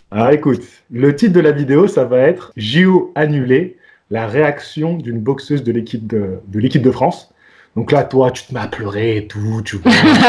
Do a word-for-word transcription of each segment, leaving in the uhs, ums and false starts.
Alors écoute, le titre de la vidéo, ça va être J O annulé, la réaction d'une boxeuse de l'équipe de, de l'équipe de France. Donc là, toi, tu te mets à pleurer et tout, tu vois.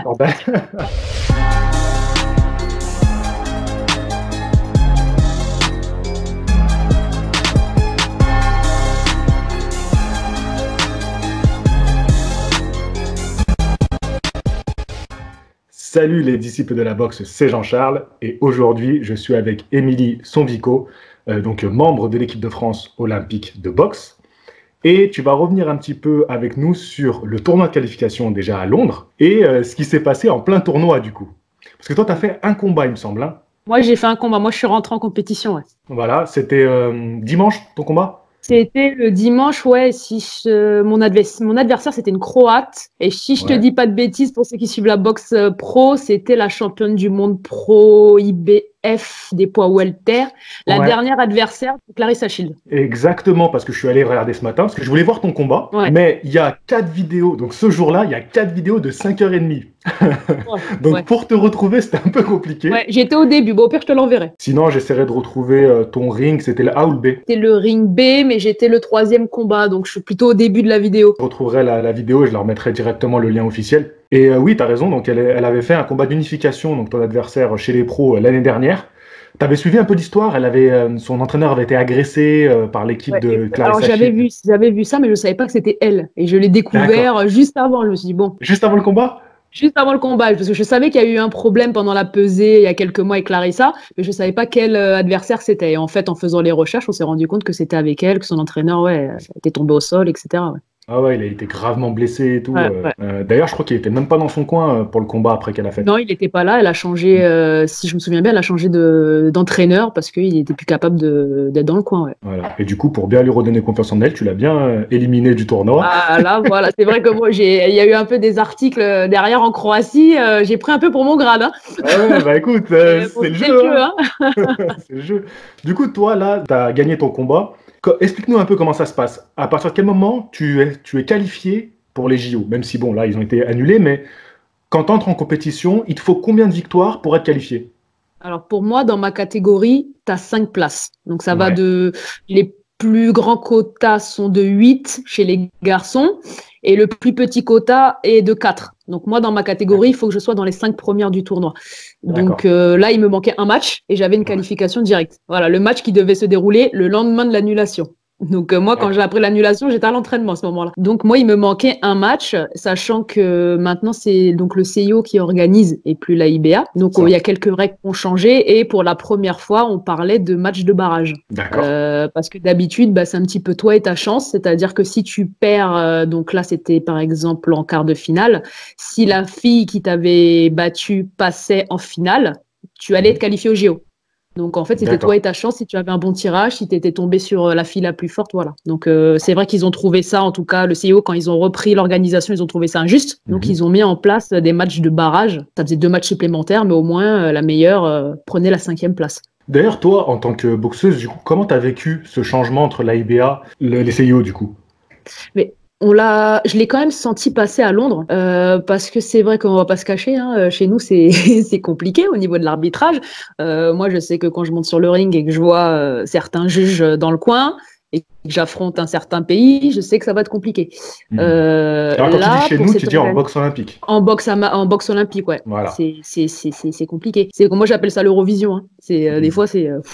Salut les disciples de la boxe, c'est Jean-Charles et aujourd'hui je suis avec Émilie Sonvico, euh, donc membre de l'équipe de France olympique de boxe. Et tu vas revenir un petit peu avec nous sur le tournoi de qualification déjà à Londres et euh, ce qui s'est passé en plein tournoi du coup. Parce que toi tu as fait un combat il me semble. Hein. Moi j'ai fait un combat, moi je suis rentrée en compétition. Ouais. Voilà, c'était euh, dimanche ton combat? C'était le dimanche, ouais, si je, mon, advers, mon adversaire c'était une Croate, et si je te Ouais. dis pas de bêtises, pour ceux qui suivent la boxe pro, c'était la championne du monde pro I B F des poids welter, la Ouais. dernière adversaire, Clarissa Shields. Exactement, parce que je suis allé regarder ce matin, parce que je voulais voir ton combat, Ouais. mais il y a quatre vidéos, donc ce jour-là, il y a quatre vidéos de cinq heures trente. Ouais. Donc Ouais. pour te retrouver, c'était un peu compliqué. Ouais, j'étais au début, bon au pire je te l'enverrai. Sinon, j'essaierai de retrouver euh, ton ring, c'était le A ou le B? C'était le ring B, mais j'étais le troisième combat, donc je suis plutôt au début de la vidéo. Je retrouverai la, la vidéo et je leur mettrai directement le lien officiel. Et euh, oui, tu as raison, donc elle, elle avait fait un combat d'unification, donc ton adversaire chez les pros euh, l'année dernière. Tu avais suivi un peu l'histoire, elle avait, euh, son entraîneur avait été agressé euh, par l'équipe Ouais, de Clarissa alors j'avais Shields. vu, j'avais vu ça, mais je ne savais pas que c'était elle. Et je l'ai découvert juste avant. Je me suis dit, bon. Juste avant le combat? Juste avant le combat, parce que je savais qu'il y a eu un problème pendant la pesée il y a quelques mois avec Clarissa, mais je ne savais pas quel adversaire c'était. Et en fait, en faisant les recherches, on s'est rendu compte que c'était avec elle, que son entraîneur ouais, était tombé au sol, et cetera. Ouais. Ah ouais, il a été gravement blessé et tout. Ouais, euh, ouais. euh, D'ailleurs, je crois qu'il était même pas dans son coin euh, pour le combat après qu'elle a fait. Non, il n'était pas là. Elle a changé, euh, si je me souviens bien, elle a changé de, d'entraîneur parce qu'il n'était plus capable de, d'être dans le coin. Ouais. Voilà. Et du coup, pour bien lui redonner confiance en elle, tu l'as bien euh, éliminé du tournoi. Ah là, voilà. C'est vrai que moi, j'ai, il y a eu un peu des articles derrière en Croatie. Euh, j'ai pris un peu pour mon grade. Hein. Ah ouais, bah écoute, euh, bon, c'est le c'est jeu. le jeu Hein. hein. C'est le jeu. Du coup, toi, là, tu as gagné ton combat. Explique-nous un peu comment ça se passe. À partir de quel moment tu es, tu es qualifié pour les J O? Même si, bon, là, ils ont été annulés, mais quand tu entres en compétition, il te faut combien de victoires pour être qualifié? Alors, pour moi, dans ma catégorie, tu as cinq places. Donc, ça ouais. va de... Les plus grands quotas sont de huit chez les garçons et le plus petit quota est de quatre. Donc, moi, dans ma catégorie, il faut que je sois dans les cinq premières du tournoi. Donc, euh, là, il me manquait un match et j'avais une qualification ouais. directe. Voilà, le match qui devait se dérouler le lendemain de l'annulation. Donc, euh, moi, quand j'ai appris l'annulation, j'étais à l'entraînement à ce moment-là. Donc, moi, il me manquait un match, sachant que maintenant, c'est donc le C I O qui organise et plus la I B A. Donc, il y a quelques règles qui ont changé et pour la première fois, on parlait de match de barrage. D'accord. Euh, parce que d'habitude, bah, c'est un petit peu toi et ta chance. C'est-à-dire que si tu perds, euh, donc là, c'était par exemple en quart de finale, si la fille qui t'avait battu passait en finale, tu allais être qualifié au J O. Donc, en fait, c'était toi et ta chance si tu avais un bon tirage, si tu étais tombé sur la fille la plus forte, voilà. Donc, euh, c'est vrai qu'ils ont trouvé ça, en tout cas, le C I O, quand ils ont repris l'organisation, ils ont trouvé ça injuste. Donc, mm-hmm. ils ont mis en place des matchs de barrage. Ça faisait deux matchs supplémentaires, mais au moins, euh, la meilleure euh, prenait la cinquième place. D'ailleurs, toi, en tant que boxeuse, du coup, comment tu as vécu ce changement entre la I B A et les C I O, du coup? Mais on l'a, je l'ai quand même senti passer à Londres euh, parce que c'est vrai qu'on va pas se cacher. Hein, chez nous, c'est c'est compliqué au niveau de l'arbitrage. Euh, moi, je sais que quand je monte sur le ring et que je vois euh, certains juges dans le coin et que j'affronte un certain pays, je sais que ça va être compliqué. Mmh. Euh, Alors, quand là, tu dis chez nous, tu dis en boxe olympique. En boxe, en boxe olympique, ouais. Voilà. C'est c'est c'est c'est compliqué. C'est moi j'appelle ça l'Eurovision. Hein. C'est euh, mmh. des fois c'est. Euh,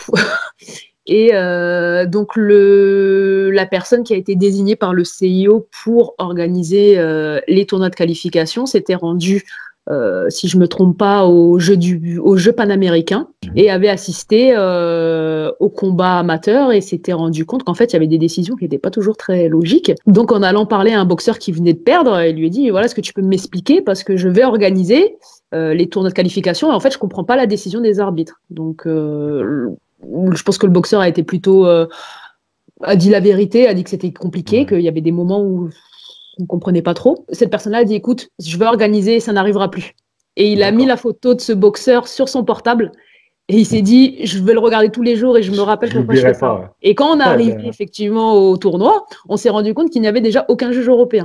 Et euh, donc, le, la personne qui a été désignée par le C I O pour organiser euh, les tournois de qualification s'était rendue, euh, si je ne me trompe pas, au jeu, du, au jeu panaméricain et avait assisté euh, au combat amateur et s'était rendu compte qu'en fait, il y avait des décisions qui n'étaient pas toujours très logiques. Donc, en allant parler à un boxeur qui venait de perdre, il lui a dit, voilà, est-ce que tu peux m'expliquer parce que je vais organiser euh, les tournois de qualification et en fait, je ne comprends pas la décision des arbitres. Donc, euh, je pense que le boxeur a été plutôt euh, a dit la vérité, a dit que c'était compliqué, ouais. qu'il y avait des moments où on ne comprenait pas trop. Cette personne-là a dit écoute, je vais organiser, ça n'arrivera plus. Et il a mis la photo de ce boxeur sur son portable et il s'est dit je vais le regarder tous les jours et je me rappelle pourquoi je fais ça. Ouais. Et quand on est arrivé ouais, effectivement au tournoi, on s'est rendu compte qu'il n'y avait déjà aucun juge européen.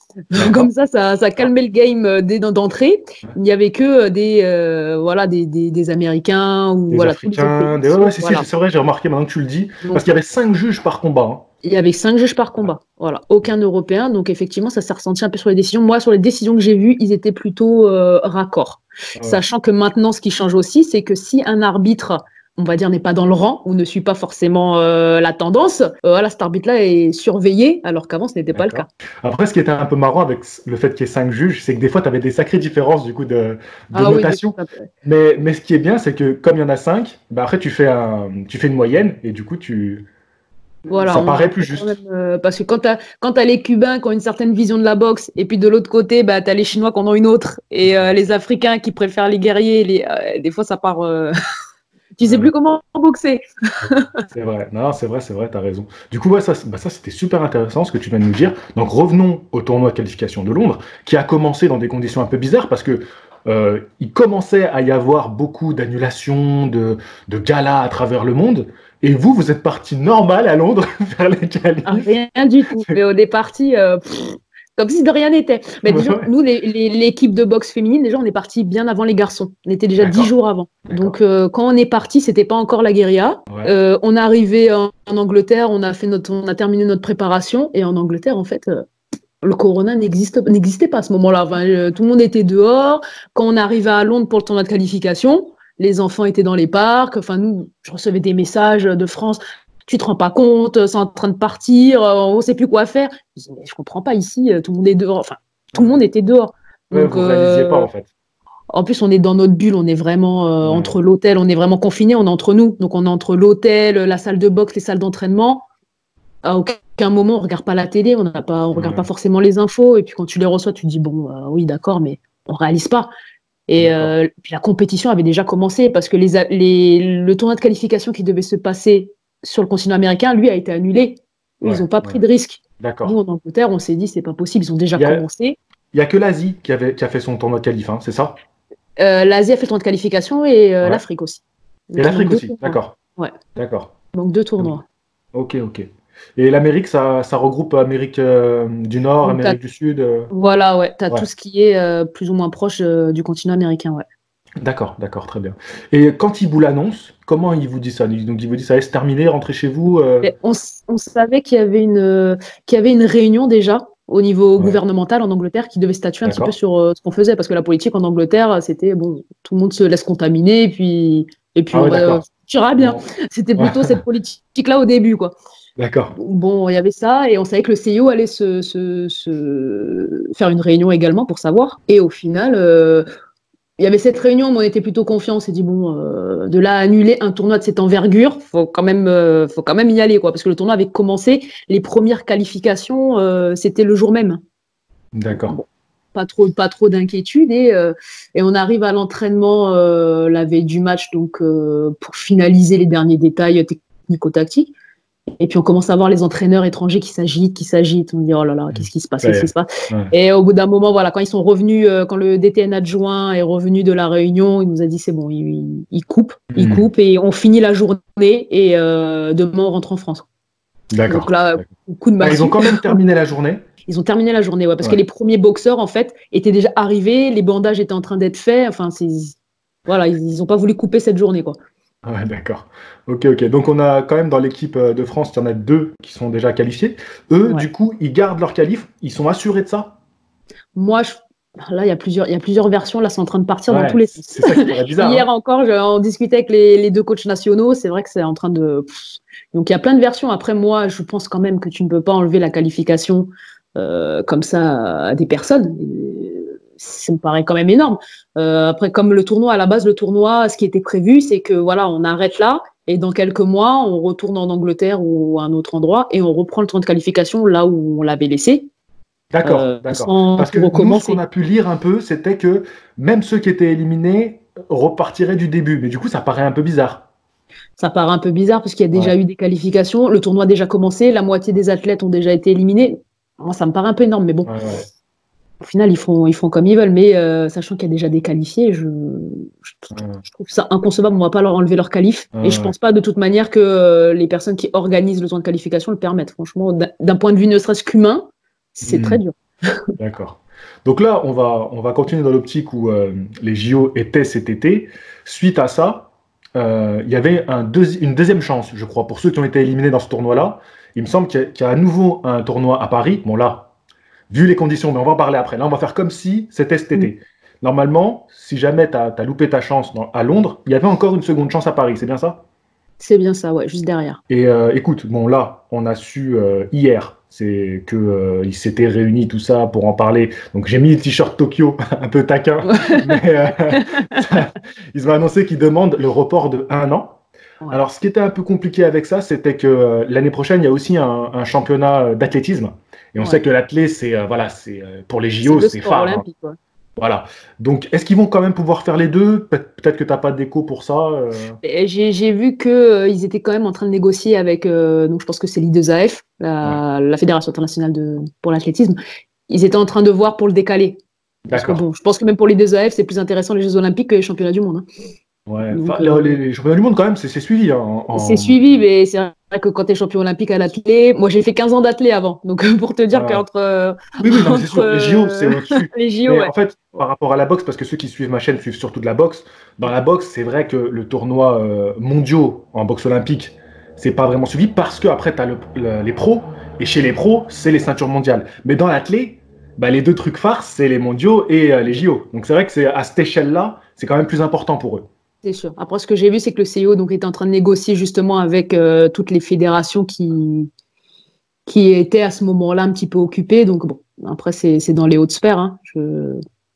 Comme ça, ça, ça calmait le game dès d'entrée. Il n'y avait que des, euh, voilà, des, des, des Américains ou Des voilà, Africains, des... ouais, ouais, c'est voilà. c'est vrai, j'ai remarqué maintenant que tu le dis, Donc, parce qu'il y avait cinq juges par combat. Hein. Il y avait cinq juges par combat, voilà, aucun Européen, donc effectivement, ça s'est ressenti un peu sur les décisions. Moi, sur les décisions que j'ai vues, ils étaient plutôt euh, raccords. Ouais. Sachant que maintenant, ce qui change aussi, c'est que si un arbitre, on va dire, n'est pas dans le rang ou ne suit pas forcément euh, la tendance, euh, voilà, cet arbitre-là est surveillé, alors qu'avant, ce n'était pas le cas. Après, ce qui était un peu marrant avec le fait qu'il y ait cinq juges, c'est que des fois, tu avais des sacrées différences du coup de, de ah, notation. Oui, mais, mais ce qui est bien, c'est que comme il y en a cinq, bah après, tu fais, un, tu fais une moyenne et du coup, tu... Voilà, ça paraît plus juste. Même, euh, parce que quand tu as les Cubains qui ont une certaine vision de la boxe, et puis de l'autre côté, bah, tu as les Chinois qui en ont une autre, et euh, les Africains qui préfèrent les guerriers, les, euh, des fois ça part... Euh... tu sais ouais. plus comment boxer. C'est vrai, non, c'est vrai, c'est vrai, tu as raison. Du coup, ouais, ça, bah, ça c'était super intéressant ce que tu viens de nous dire. Donc revenons au tournoi de qualification de Londres, qui a commencé dans des conditions un peu bizarres, parce que euh, il commençait à y avoir beaucoup d'annulations, de, de galas à travers le monde. Et vous, vous êtes parti normal à Londres vers les qualifs. Ah, rien du tout. Mais on est parti euh, comme si de rien n'était. Mais disons, ouais. nous, l'équipe de boxe féminine, déjà, on est parti bien avant les garçons. On était déjà dix jours avant. Donc, euh, quand on est parti, c'était pas encore la guérilla. Ouais. Euh, on est arrivé en, en Angleterre, on a fait notre, on a terminé notre préparation. Et en Angleterre, en fait, euh, le corona n'existait pas à ce moment-là. Enfin, euh, tout le monde était dehors. Quand on arrivait à Londres pour le tournoi de qualification, les enfants étaient dans les parcs. Enfin, nous, je recevais des messages de France. Tu te rends pas compte, c'est en train de partir, on sait plus quoi faire. Je dis, mais je comprends pas ici, tout le monde est dehors. Enfin, tout le monde était dehors. Ouais, donc, vous ne réalisiez euh, pas, en fait. En plus, on est dans notre bulle, on est vraiment euh, ouais. entre l'hôtel, on est vraiment confinés, on est entre nous. Donc, on est entre l'hôtel, la salle de boxe, les salles d'entraînement. À aucun moment, on regarde pas la télé, on n'a pas, on regarde ouais. pas forcément les infos. Et puis, quand tu les reçois, tu te dis, bon, euh, oui, d'accord, mais on réalise pas. Et euh, puis la compétition avait déjà commencé parce que les, les, le tournoi de qualification qui devait se passer sur le continent américain, lui, a été annulé. Ouais, ils n'ont pas pris ouais. de risque. Nous, en Angleterre, on s'est dit, c'est pas possible, ils ont déjà il a, commencé. Il n'y a que l'Asie qui, qui a fait son tournoi de qualif, hein, c'est ça euh, L'Asie a fait le tournoi de qualification et euh, ouais. l'Afrique aussi. Et l'Afrique aussi, d'accord. Ouais. D'accord. Donc deux tournois. Ok, ok. Et l'Amérique, ça, ça regroupe Amérique euh, du Nord, donc Amérique du Sud euh... Voilà, ouais. Tu as ouais. tout ce qui est euh, plus ou moins proche euh, du continent américain, ouais. D'accord, d'accord, très bien. Et quand il vous l'annonce, comment il vous dit ça? Donc il vous dit ça allait se terminer, rentrez chez vous euh... on, on savait qu'il y avait une, euh, qu'il y avait une réunion déjà au niveau ouais. gouvernemental en Angleterre qui devait statuer un petit peu sur euh, ce qu'on faisait, parce que la politique en Angleterre, c'était bon, tout le monde se laisse contaminer, et puis, et puis ah ouais, on va, tu iras bien. Bon. C'était plutôt ouais. cette politique-là au début, quoi. D'accord. Bon, il y avait ça, et on savait que le C I O allait se, se, se faire une réunion également pour savoir. Et au final, euh, il y avait cette réunion, mais on était plutôt confiants. On s'est dit, bon, euh, de là à annuler un tournoi de cette envergure, faut quand même, euh, faut quand même y aller, quoi. Parce que le tournoi avait commencé, les premières qualifications, euh, c'était le jour même. D'accord. Bon, pas trop, pas trop d'inquiétude. Et, euh, et on arrive à l'entraînement euh, la veille du match, donc euh, pour finaliser les derniers détails technico-tactiques. Et puis on commence à voir les entraîneurs étrangers qui s'agitent, qui s'agitent. On dit oh là là, qu'est-ce qui se passe, qu'est-ce qui se passe. Ouais. Et au bout d'un moment, voilà, quand ils sont revenus, euh, quand le D T N adjoint est revenu de la réunion, il nous a dit c'est bon, il, il, il coupe, mmh. il coupe et on finit la journée et euh, demain on rentre en France. D'accord. Donc là, coup de massue. Ah, ils ont quand même terminé la journée. Ils ont terminé la journée, ouais, parce ouais. que les premiers boxeurs en fait étaient déjà arrivés, les bandages étaient en train d'être faits. Enfin, c'est voilà, ils n'ont pas voulu couper cette journée, quoi. Ouais, d'accord. Ok, ok. Donc, on a quand même dans l'équipe de France, il y en a deux qui sont déjà qualifiés. Eux, ouais. du coup, ils gardent leur qualif. Ils sont assurés de ça? Moi, je... là, il y a plusieurs, il y a plusieurs versions. Là, c'est en train de partir ouais, dans tous les sens. C'est ça qui paraît bizarre. Hier hein. encore, je, on discutait avec les, les deux coachs nationaux. C'est vrai que c'est en train de. Donc, il y a plein de versions. Après, moi, je pense quand même que tu ne peux pas enlever la qualification euh, comme ça à des personnes. Ça me paraît quand même énorme. Euh, après, comme le tournoi, à la base, le tournoi, ce qui était prévu, c'est que voilà, on arrête là et dans quelques mois, on retourne en Angleterre ou à un autre endroit et on reprend le tournoi de qualification là où on l'avait laissé. D'accord, euh, d'accord. Parce que nous, ce qu'on a pu lire un peu, c'était que même ceux qui étaient éliminés repartiraient du début. Mais du coup, ça paraît un peu bizarre. Ça paraît un peu bizarre parce qu'il y a déjà ouais. eu des qualifications. Le tournoi a déjà commencé. La moitié des athlètes ont déjà été éliminés. Moi, ça me paraît un peu énorme, mais bon. Ouais, ouais. Au final, ils font, ils font comme ils veulent, mais euh, sachant qu'il y a déjà des qualifiés, je, je, je trouve ça inconcevable. On ne va pas leur enlever leur qualif. Ah, et je ne ouais. pense pas de toute manière que euh, les personnes qui organisent le tournoi de qualification le permettent. Franchement, d'un point de vue ne serait-ce qu'humain, c'est mmh. très dur. D'accord. Donc là, on va, on va continuer dans l'optique où euh, les J O étaient cet été. Suite à ça, euh, il y avait un deuxi- une deuxième chance, je crois, pour ceux qui ont été éliminés dans ce tournoi-là. Il me semble qu'il y, a qu'il y a à nouveau un tournoi à Paris. Bon là, vu les conditions, mais on va en parler après. Là, on va faire comme si c'était cet Mm. été. Normalement, si jamais tu as loupé ta chance dans- à Londres, il y avait encore une seconde chance à Paris, c'est bien ça? C'est bien ça, ouais, juste derrière. Et euh, écoute, bon là, on a su euh, hier, c'est que euh, ils s'étaient réunis tout ça pour en parler. Donc j'ai mis le t-shirt Tokyo, un peu taquin, mais euh, ça- ils ont annoncé qu'ils demandent le report de un an. Ouais, Alors ce qui était un peu compliqué avec ça, c'était que euh, l'année prochaine, il y a aussi un, un championnat euh, d'athlétisme. Et on sait ouais. que l'athlé, c'est euh, voilà, c'est euh, pour les C'est J O, le c'est sport phare, hein. olympique, ouais. Voilà. Donc est-ce qu'ils vont quand même pouvoir faire les deux? Peut- Peut-être que tu n'as pas d'écho pour ça. euh. Et J'ai j'ai vu que euh, ils étaient quand même en train de négocier avec, euh, donc je pense que c'est l'I deux A F, Ouais, la, la Fédération internationale de, pour l'athlétisme. Ils étaient en train de voir pour le décaler. Parce que d'accord. bon, je pense que même pour l'I deux A F, c'est plus intéressant les Jeux Olympiques que les championnats du monde, hein. Ouais, enfin, Donc, les, euh, les- les championnats du monde, quand même, c'est c'est suivi, hein, en, c'est en- suivi, mais c'est vrai que quand tu es champion olympique à l'athlé, moi j'ai fait quinze ans d'athlé avant. Donc, pour te dire ah. qu'entre euh, Oui, oui, non, mais c'est entre sûr, les J O, c'est euh, au-dessus. les J O, Mais en ouais. fait, par rapport à la boxe, parce que ceux qui suivent ma chaîne suivent surtout de la boxe, dans la boxe, c'est vrai que le tournoi euh, mondiaux en boxe olympique, c'est pas vraiment suivi parce que après, tu as les pros, et chez les pros, c'est les ceintures mondiales. Mais dans l'athlé, bah, les deux trucs phares, c'est les mondiaux et euh, les J O. Donc c'est vrai que c'est à cette échelle-là, c'est quand même plus important pour eux. C'est sûr. Après, ce que j'ai vu, c'est que le C I O donc, est en train de négocier justement avec euh, toutes les fédérations qui, qui étaient à ce moment-là un petit peu occupées. Donc, bon, après, c'est c'est dans les hautes sphères, hein. Je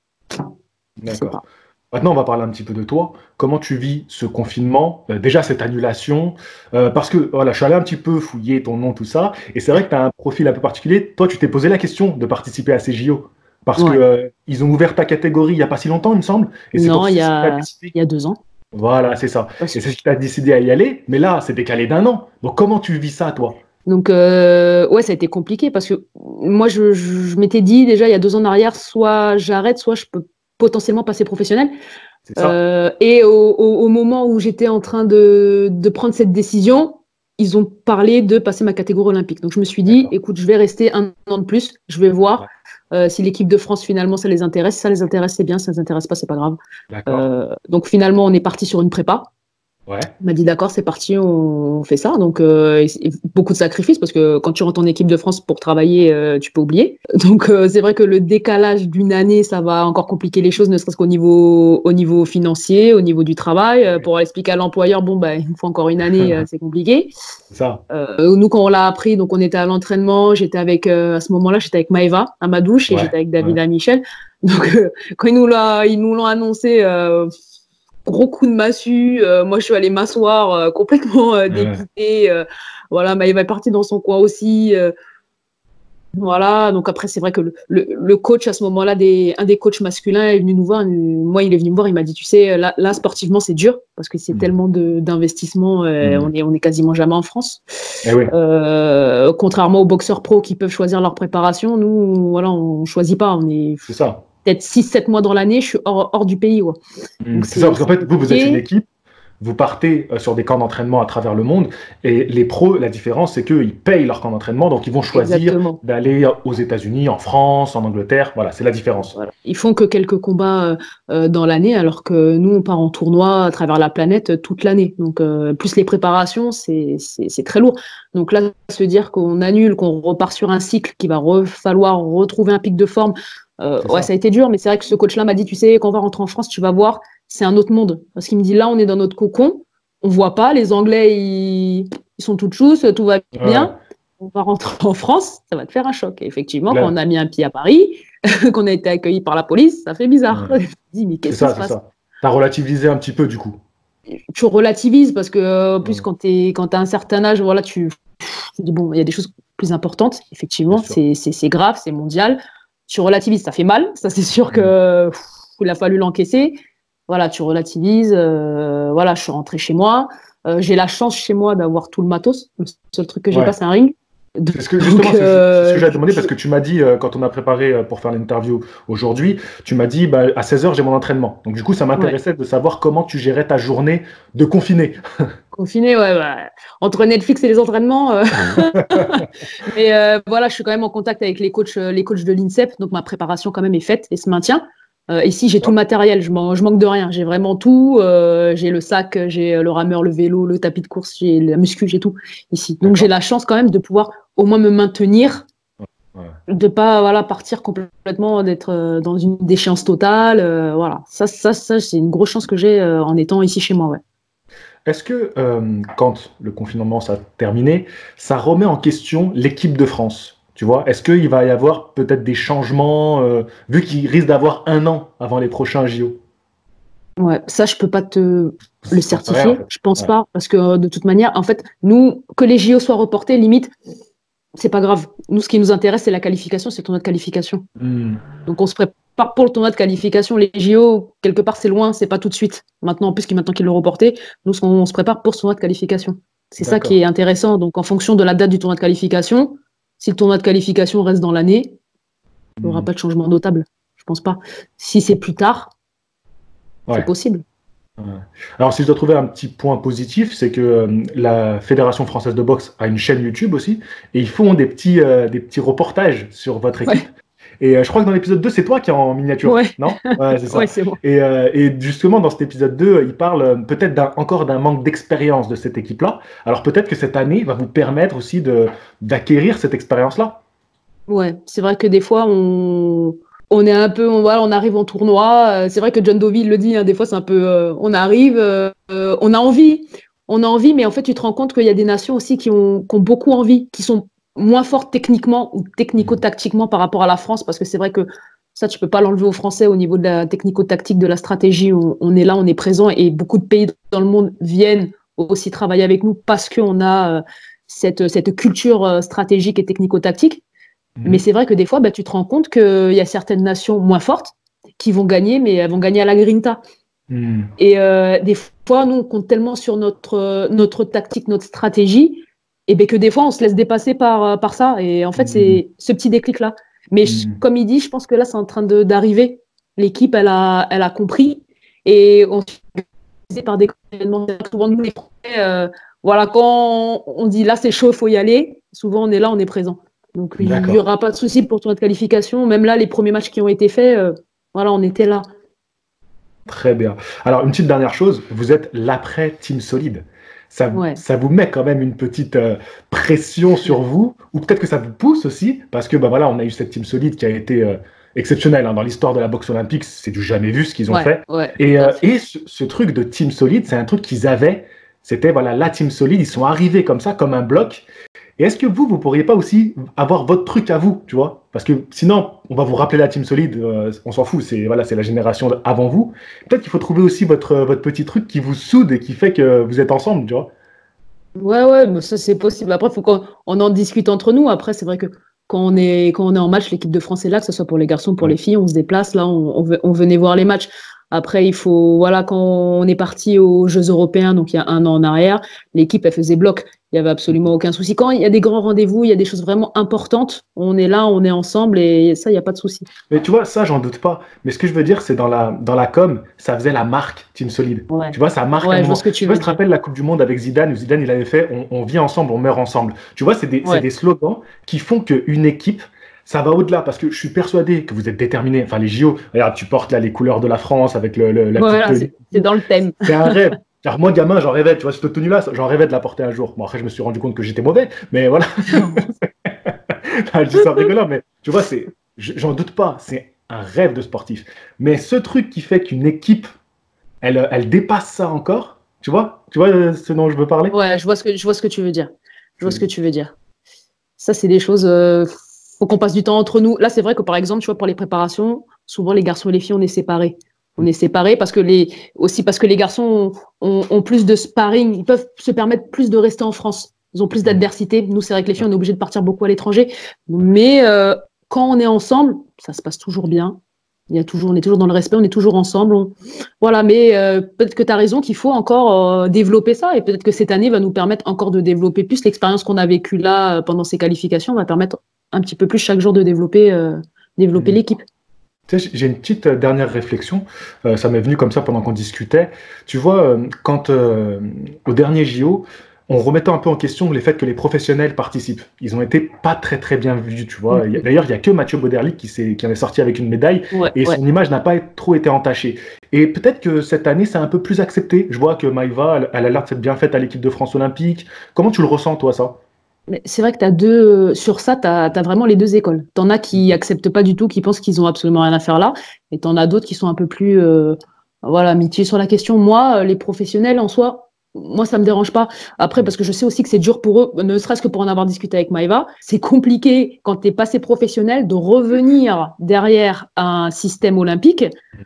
je sais D'accord. pas. Maintenant, on va parler un petit peu de toi. Comment tu vis ce confinement? Euh, déjà, cette annulation. Euh, parce que, voilà, je suis allé un petit peu fouiller ton nom, tout ça. Et c'est vrai que tu as un profil un peu particulier. Toi, tu t'es posé la question de participer à ces J O. Parce que, Ouais. euh, ils ont ouvert ta catégorie il n'y a pas si longtemps, il me semble. Et c'est Non, pour il y ça que tu as a, décidé. il y a deux ans. Voilà, c'est ça. Parce- Et c'est ce qui t'a décidé à y aller. Mais là, c'est décalé d'un an. Donc, comment tu vis ça, toi? Donc, euh, ouais, ça a été compliqué parce que moi, je, je, je m'étais dit déjà il y a deux ans en arrière, soit j'arrête, soit je peux potentiellement passer professionnel. C'est ça? Euh, et au, au, au moment où j'étais en train de, de prendre cette décision, ils ont parlé de passer ma catégorie olympique. Donc je me suis dit, D'accord. écoute, je vais rester un an de plus, je vais Ouais. voir euh, si l'équipe de France finalement ça les intéresse. Si ça les intéresse, c'est bien, si ça les intéresse pas, c'est pas grave. D'accord. Euh, donc finalement, on est parti sur une prépa. Ouais. Il m'a dit d'accord, c'est parti, on fait ça. Donc euh, et- et beaucoup de sacrifices parce que quand tu rentres en équipe de France pour travailler, euh, tu peux oublier. Donc euh, c'est vrai que le décalage d'une année, ça va encore compliquer les choses, ne serait-ce qu'au niveau, au niveau financier, au niveau du travail. Euh, Ouais. pour expliquer à l'employeur, bon bah il me faut encore une année, euh, c'est compliqué. C'est ça. Euh, nous quand on l'a appris, donc on était à l'entraînement, j'étais avec euh, à ce moment-là, j'étais avec Maëva à ma douche et Ouais. j'étais avec Ouais. David à Michel. Donc euh, quand ils nous l'ont ils nous l'ont annoncé. Euh, gros coup de massue. Euh, moi, je suis allée m'asseoir euh, complètement euh, Ouais. dépitée. Euh, voilà, Maëva est partie dans son coin aussi. Euh, voilà, donc après, c'est vrai que le, le, le coach, à ce moment-là, des, un des coachs masculins est venu nous voir. Moi, il est venu me voir, il m'a dit, tu sais, là, là sportivement, c'est dur parce que c'est Mhm. tellement de- d'investissement. Euh, on Mhm. est, on est quasiment jamais en France. Eh oui, Euh, contrairement aux boxeurs pros qui peuvent choisir leur préparation, nous, voilà, on choisit pas. On est c'est ça. peut-être six sept mois dans l'année, je suis hors, hors du pays, quoi. Hmm, Donc, c'est ça, c'est parce qu'en c'est fait, vous, vous êtes une compliqué. équipe, vous partez euh, sur des camps d'entraînement à travers le monde, et les pros, la différence, c'est qu'ils payent leur camp d'entraînement, donc ils vont choisir Exactement. d'aller aux États-Unis, en France, en Angleterre, voilà, c'est la différence. Voilà. Ils font que quelques combats euh, euh, dans l'année, alors que nous, on part en tournoi à travers la planète euh, toute l'année. Donc, euh, plus les préparations, c'est c'est- c'est très lourd. Donc là, se dire qu'on annule, qu'on repart sur un cycle, qu'il va re- falloir retrouver un pic de forme, euh, C'est ouais, ça. ça a été dur, mais c'est vrai que ce coach-là m'a dit, tu sais, quand on va rentrer en France, tu vas voir, c'est un autre monde. Parce qu'il me dit, là, on est dans notre cocon, on voit pas, les Anglais, ils, ils sont toutes chousses, tout va Ouais, bien. On va rentrer en France, ça va te faire un choc. Et effectivement, quand on là, a mis un pied à Paris, qu'on a été accueilli par la police, ça fait bizarre. ouais. Je me dis, mais C'est qu'est-ce qui ça, se c'est passe? ça. T'as relativisé un petit peu, du coup. Tu relativises parce que, euh, en plus, Ouais, quand tu as un certain âge, voilà, tu, tu dis, bon, il y a des choses plus importantes. c'est Effectivement, sûr. c'est c'est- c'est grave, c'est mondial. Tu relativises, ça fait mal. Ça, c'est sûr Hmm. que pff, il a fallu l'encaisser. Voilà, tu relativises. Euh, voilà, je suis rentrée chez moi. Euh, j'ai la chance chez moi d'avoir tout le matos. Le seul truc que j'ai pas, Ouais, c'est un ring. C'est ce que, justement, c'est euh, ce que j'avais demandé parce que tu m'as dit, euh, quand on a préparé euh, pour faire l'interview aujourd'hui, tu m'as dit, bah, à seize heures, j'ai mon entraînement. Donc, du coup, ça m'intéressait ouais. de savoir comment tu gérais ta journée de confiné. Confiné, ouais, bah, entre Netflix et les entraînements. Euh... Mais euh, voilà, je suis quand même en contact avec les coachs, les coachs de l'INSEP, donc ma préparation quand même est faite et se maintient. Euh, ici, j'ai ouais. tout le matériel, je, man je manque de rien. J'ai vraiment tout. Euh, j'ai le sac, j'ai le rameur, le vélo, le tapis de course, j'ai la muscu, j'ai tout ici. Donc j'ai la chance quand même de pouvoir au moins me maintenir, ouais. de pas voilà partir complètement, d'être dans une déchéance totale. Euh, voilà, ça, ça, ça, c'est une grosse chance que j'ai euh, en étant ici chez moi, ouais. Est-ce que euh, quand le confinement s'est terminé, ça remet en question l'équipe de France? Tu vois, est-ce qu'il va y avoir peut-être des changements, euh, vu qu'il risque d'avoir un an avant les prochains J O? Ouais, ça, je peux pas te le certifier, rien, en fait. Je pense ouais. pas, parce que de toute manière, en fait, nous, que les J O soient reportés, limite, c'est pas grave. Nous, ce qui nous intéresse, c'est la qualification, c'est le tournoi de qualification. Mm. Donc, on se prépare pour le tournoi de qualification. Les J O, quelque part, c'est loin, c'est pas tout de suite. Maintenant, en plus, maintenant qu'ils l'ont reporté, nous, on se prépare pour ce tournoi de qualification. C'est ça qui est intéressant. Donc, en fonction de la date du tournoi de qualification, si le tournoi de qualification reste dans l'année, il n'y aura mm. pas de changement notable. Je pense pas. Si c'est plus tard, ouais. c'est possible. Ouais. Alors, si je dois trouver un petit point positif, c'est que euh, la Fédération française de boxe a une chaîne YouTube aussi, et ils font des petits, euh, des petits reportages sur votre équipe. Ouais. Et euh, je crois que dans l'épisode deux, c'est toi qui es en miniature, ouais. non? Ouais, c'est ça. Ouais, c'est bon. Et, euh, et justement, dans cet épisode deux, il parle euh, peut-être d'un, encore d'un manque d'expérience de cette équipe-là. Alors peut-être que cette année va vous permettre aussi de, d'acquérir cette expérience-là. Ouais, c'est vrai que des fois, on... On est un peu, on, voilà, on arrive en tournoi. Euh, c'est vrai que John Dovey le dit, hein, des fois c'est un peu, euh, on arrive, euh, on a envie, on a envie, mais en fait tu te rends compte qu'il y a des nations aussi qui ont, qui ont beaucoup envie, qui sont moins fortes techniquement ou technico-tactiquement par rapport à la France, parce que c'est vrai que ça tu peux pas l'enlever aux Français au niveau de la technico-tactique, de la stratégie. On, on est là, on est présent, et beaucoup de pays dans le monde viennent aussi travailler avec nous parce qu'on a euh, cette, cette culture stratégique et technico-tactique. Mais c'est vrai que des fois, bah, tu te rends compte qu'il y a certaines nations moins fortes qui vont gagner, mais elles vont gagner à la grinta. Mm. Et euh, des fois, nous, on compte tellement sur notre, notre tactique, notre stratégie, et ben que des fois, on se laisse dépasser par, par ça. Et en fait, mm. c'est ce petit déclic-là. Mais mm. je, comme il dit, je pense que là, c'est en train de, d'arriver. L'équipe, elle a, elle a compris. Et on se par des événements. Souvent, nous, les Français, euh, voilà, quand on dit là, c'est chaud, il faut y aller, souvent, on est là, on est présent. Donc, il n'y aura pas de souci pour tournoi de qualification. Même là, les premiers matchs qui ont été faits, euh, voilà, on était là. Très bien. Alors, une petite dernière chose, vous êtes l'après Team Solide. Ça, ouais. ça vous met quand même une petite euh, pression sur vous, ou peut-être que ça vous pousse aussi, parce que bah, voilà, on a eu cette Team Solide qui a été euh, exceptionnelle. Hein, dans l'histoire de la boxe olympique, c'est du jamais vu ce qu'ils ont ouais, fait. Ouais, et euh, et ce, ce truc de Team Solide, c'est un truc qu'ils avaient. C'était voilà, la Team Solide, ils sont arrivés comme ça, comme un bloc. Et est-ce que vous, vous pourriez pas aussi avoir votre truc à vous, tu vois? Parce que sinon, on va vous rappeler la Team Solide, euh, on s'en fout, c'est voilà, c'est la génération avant vous. Peut-être qu'il faut trouver aussi votre, votre petit truc qui vous soude et qui fait que vous êtes ensemble, tu vois? Ouais, ouais, mais ça c'est possible. Après, il faut qu'on on en discute entre nous. Après, c'est vrai que quand on est, quand on est en match, l'équipe de France est là, que ce soit pour les garçons, pour ouais. les filles, on se déplace, là, on, on, on venait voir les matchs. Après, il faut, voilà, quand on est parti aux Jeux Européens, donc il y a un an en arrière, l'équipe, elle faisait bloc. Il n'y avait absolument aucun souci. Quand il y a des grands rendez-vous, il y a des choses vraiment importantes, on est là, on est ensemble, et ça, il n'y a pas de souci. Mais tu vois, ça, j'en doute pas. Mais ce que je veux dire, c'est dans la, dans la com, ça faisait la marque Team Solide. Ouais. Tu vois, ça marque ouais, un moment. Je, que tu, tu vois, je te rappelle la Coupe du Monde avec Zidane, où Zidane, il avait fait on, on vit ensemble, on meurt ensemble. Tu vois, c'est des, ouais. des slogans qui font qu'une équipe, ça va au-delà, parce que je suis persuadé que vous êtes déterminés. Enfin, les J O, regarde, tu portes là les couleurs de la France avec le, le, la voilà, petite... C'est dans le thème. C'est un rêve. Car moi, gamin, j'en rêvais, tu vois, cette tenue-là, j'en rêvais de la porter un jour. Bon, après, je me suis rendu compte que j'étais mauvais, mais voilà. Je dis ça en rigolant, mais tu vois, c'est, j'en doute pas, c'est un rêve de sportif. Mais ce truc qui fait qu'une équipe, elle, elle dépasse ça encore, tu vois, tu vois ce dont je veux parler? Ouais, je vois ce que, je vois ce que tu veux dire. Je vois ce que tu veux dire. Ça, c'est des choses, euh, faut qu'on passe du temps entre nous. Là, c'est vrai que, par exemple, tu vois, pour les préparations, souvent, les garçons et les filles, on est séparés. On est séparés parce que les, aussi parce que les garçons ont, ont, ont plus de sparring, ils peuvent se permettre plus de rester en France. Ils ont plus d'adversité. Nous, c'est vrai que les filles, on est obligé de partir beaucoup à l'étranger. Mais euh, quand on est ensemble, ça se passe toujours bien. Il y a toujours, on est toujours dans le respect, on est toujours ensemble. On... Voilà, mais euh, peut-être que tu as raison qu'il faut encore euh, développer ça. Et peut-être que cette année va nous permettre encore de développer plus. L'expérience qu'on a vécue là euh, pendant ces qualifications va permettre un petit peu plus chaque jour de développer, euh, développer mmh. l'équipe. Tu sais, j'ai une petite euh, dernière réflexion. Euh, ça m'est venu comme ça pendant qu'on discutait. Tu vois, euh, quand euh, au dernier J O, on remettait un peu en question les faits que les professionnels participent. Ils ont été pas très très bien vus, tu vois. Mm-hmm. D'ailleurs, il n'y a que Mathieu Bauderlic qui, qui en est sorti avec une médaille ouais, et ouais. son image n'a pas trop été entachée. Et peut-être que cette année, c'est un peu plus accepté. Je vois que Maïva, elle, elle a l'air de s'être bien faite à l'équipe de France olympique. Comment tu le ressens, toi, ça? C'est vrai que t'as deux, sur ça, tu as vraiment les deux écoles. Tu en as qui acceptent pas du tout, qui pensent qu'ils ont absolument rien à faire là. Et tu en as d'autres qui sont un peu plus euh, voilà, mitigés sur la question. Moi, les professionnels, en soi, moi, ça me dérange pas. Après, parce que je sais aussi que c'est dur pour eux, ne serait-ce que pour en avoir discuté avec Maïva, c'est compliqué quand tu es passé professionnel de revenir derrière un système olympique.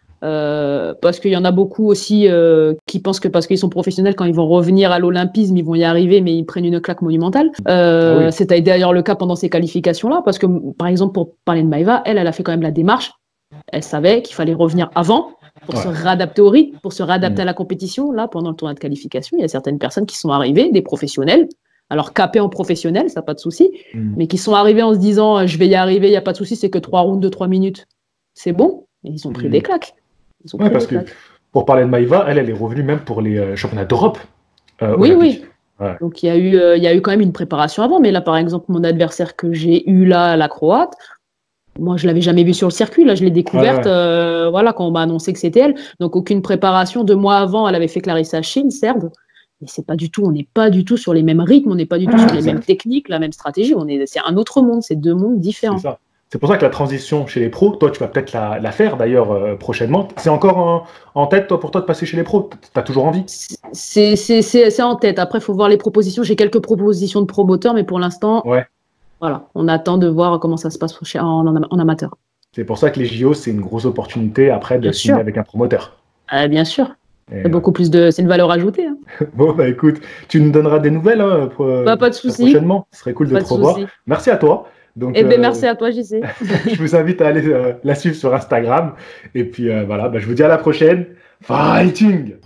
Euh, parce qu'il y en a beaucoup aussi euh, qui pensent que parce qu'ils sont professionnels, quand ils vont revenir à l'olympisme, ils vont y arriver, mais ils prennent une claque monumentale. Euh, ah oui. C'était d'ailleurs le cas pendant ces qualifications-là, parce que, par exemple, pour parler de Maïva, elle, elle a fait quand même la démarche. Elle savait qu'il fallait revenir avant pour ouais. se réadapter au rythme, pour se réadapter mmh. à la compétition. Là, pendant le tournoi de qualification, il y a certaines personnes qui sont arrivées, des professionnels, alors capés en professionnel, ça n'a pas de souci, mmh. mais qui sont arrivés en se disant « je vais y arriver, il n'y a pas de souci, c'est que trois rounds de trois minutes, c'est bon ». Et ils ont pris mmh. des claques. Ils ont ouais, pris parce des que claques. Pour parler de Maïva, elle, elle est revenue même pour les euh, championnats d'Europe. Euh, oui, oui. Ouais. Donc il y a eu, euh, il y a eu quand même une préparation avant, mais là, par exemple, mon adversaire que j'ai eu là, la Croate, moi, je l'avais jamais vue sur le circuit. Là, je l'ai découverte, ouais, ouais. Euh, voilà, quand on m'a annoncé que c'était elle. Donc aucune préparation. Deux mois avant, elle avait fait Clarissa Shield, serbe. Mais c'est pas du tout, on n'est pas du tout sur les mêmes rythmes, on n'est pas du tout sur les mêmes techniques, la même stratégie. On est, c'est un autre monde, c'est deux mondes différents. C'est ça. C'est pour ça que la transition chez les pros, toi, tu vas peut-être la, la faire d'ailleurs euh, prochainement. C'est encore en, en tête, toi, pour toi, de passer chez les pros? Tu as toujours envie? C'est en tête. Après, il faut voir les propositions. J'ai quelques propositions de promoteurs, mais pour l'instant, ouais. voilà, on attend de voir comment ça se passe en, en, en amateur. C'est pour ça que les J O, c'est une grosse opportunité après de bien signer sûr. Avec un promoteur. Euh, bien sûr. C'est beaucoup plus de, c'est une valeur ajoutée. Hein. Bon, bah écoute, tu nous donneras des nouvelles hein, pour, bah, pas de souci. prochainement. Ce serait cool de te revoir. Merci à toi. Donc, eh ben, euh, merci à toi, J C. Je vous invite à aller euh, la suivre sur Instagram. Et puis euh, voilà, bah, je vous dis à la prochaine. Fighting!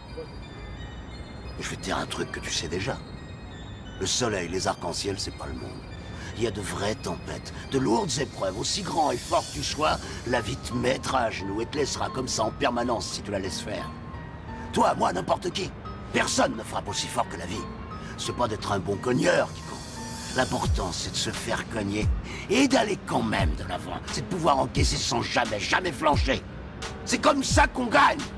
Je vais te dire un truc que tu sais déjà. Le soleil, les arcs-en-ciel, c'est pas le monde. Il y a de vraies tempêtes, de lourdes épreuves. Aussi grand et fort que tu sois, la vie te mettra à genoux et te laissera comme ça en permanence si tu la laisses faire. Toi, moi, n'importe qui. Personne ne frappe aussi fort que la vie. C'est pas d'être un bon cogneur qui compte. L'important, c'est de se faire cogner et d'aller quand même de l'avant. C'est de pouvoir encaisser sans jamais, jamais flancher. C'est comme ça qu'on gagne.